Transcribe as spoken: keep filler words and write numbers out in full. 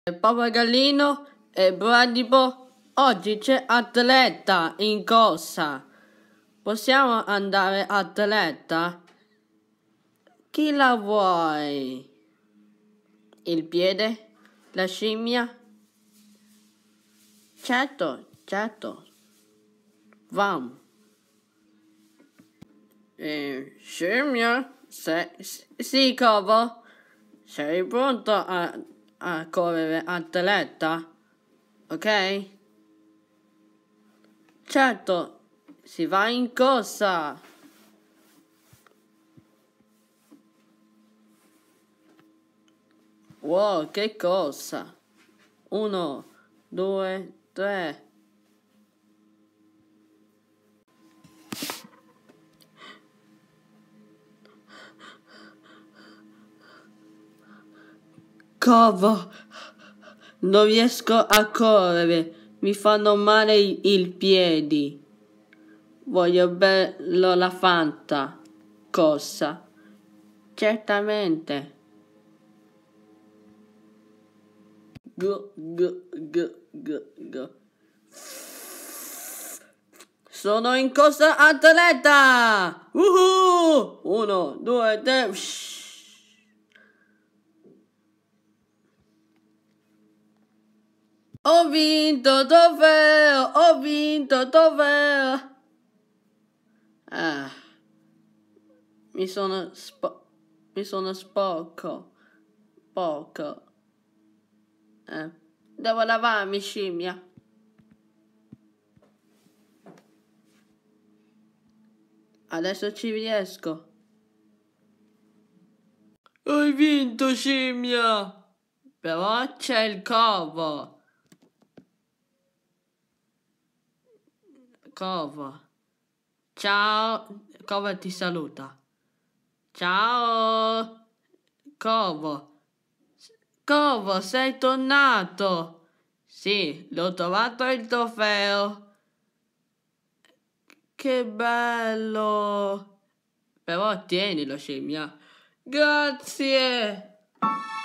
Pappagallino e Bradipo, oggi c'è atleta in corsa. Possiamo andare atleta? Chi la vuoi? Il piede? La scimmia? Certo, certo. Vam. Eh, scimmia? Se, sì, Covo. Sei pronto a, a correre atleta? Ok? Certo, si va in corsa. Wow, che cosa? Uno, due, tre. Covo, non riesco a correre, mi fanno male i, i piedi. Voglio bello la Fanta. Cosa? Certamente. Go, go, go, go, go. Sono in corsa atleta! Uhu! Uno, due, tre. Ho vinto trofeo! Ho vinto trofeo! Ah, mi sono spo mi sono sporco. Poco. Eh, devo lavarmi, scimmia. Adesso ci riesco. Hai vinto, scimmia! Però c'è il covo. Covo. Ciao. Covo ti saluta. Ciao. Covo. Covo, sei tornato. Sì, l'ho trovato il trofeo. Che bello. Però tienilo, scimmia. Grazie.